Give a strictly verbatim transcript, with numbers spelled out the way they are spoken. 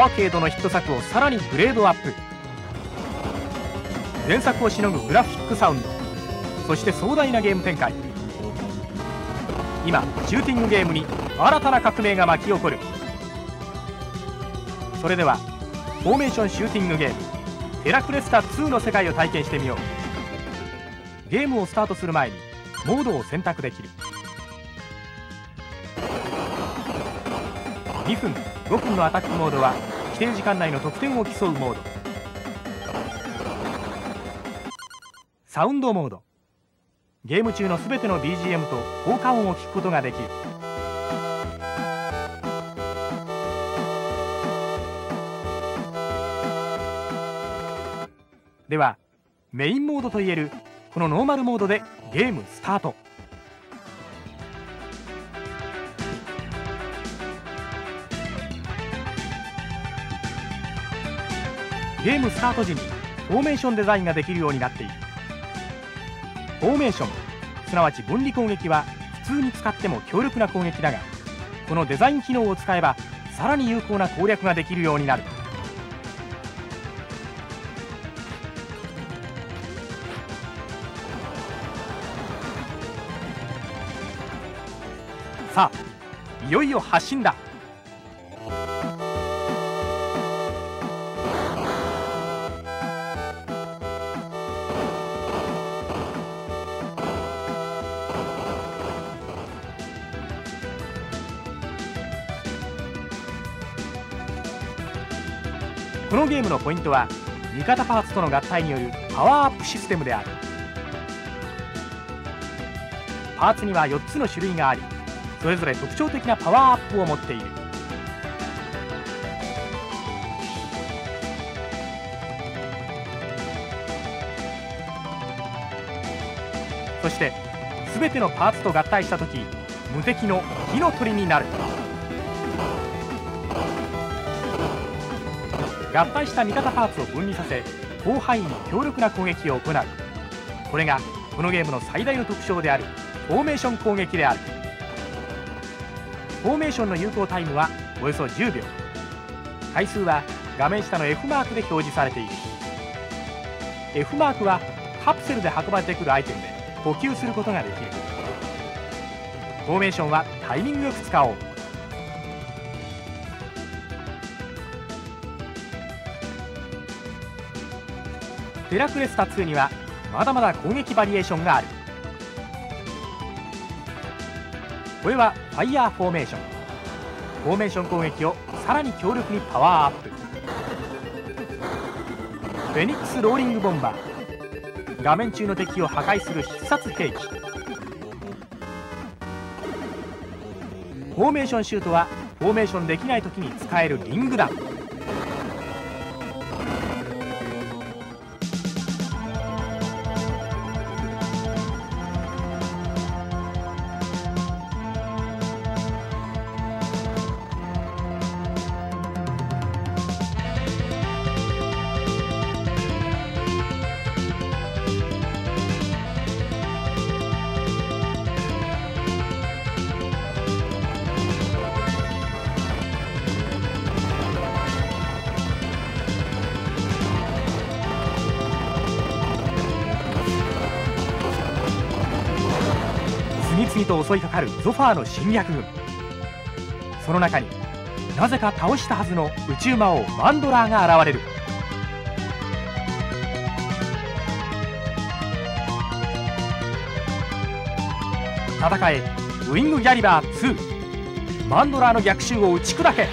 アーケードのヒット作をさらにグレードアップ。前作をしのぐグラフィックサウンド、そして壮大なゲーム展開。今シューティングゲームに新たな革命が巻き起こる。それではフォーメーションシューティングゲームテラクレスタツーの世界を体験してみよう。ゲームをスタートする前にモードを選択できる。にふんごふんのアタックモードは規定時間内の得点を競うモード。サウンドモード、ゲーム中のすべての ビージーエム と効果音を聞くことができる。ではメインモードといえるこのノーマルモードでゲームスタート。ゲームスタート時にフォーメーションデザインができるようになっている。フォーメーション、すなわち分離攻撃は普通に使っても強力な攻撃だが、このデザイン機能を使えばさらに有効な攻略ができるようになる。さあいよいよ発進だ。このゲームのポイントは味方パーツとの合体によるパワーアップシステムである。パーツにはよっつの種類があり、それぞれ特徴的なパワーアップを持っている。そして全てのパーツと合体した時、無敵の火の鳥になる。合体した味方パーツを分離させ、広範囲に強力な攻撃を行う。これがこのゲームの最大の特徴であるフォーメーション攻撃である。フォーメーションの有効タイムはおよそじゅうびょう。回数は画面下の F マークで表示されている。 F マークはカプセルで運ばれてくるアイテムで補給することができる。フォーメーションはタイミングよく使おう。テラクレスタツーにはまだまだ攻撃バリエーションがある。これはファイヤーフォーメーション。フォーメーション攻撃をさらに強力にパワーアップ。フェニックスローリングボンバー、画面中の敵を破壊する必殺兵器。フォーメーションシュートはフォーメーションできない時に使えるリング弾。次々と襲いかかるゾファーの侵略軍。その中になぜか倒したはずの宇宙魔王マンドラーが現れる。戦えウィングギャリバーツー、マンドラーの逆襲を打ち砕け。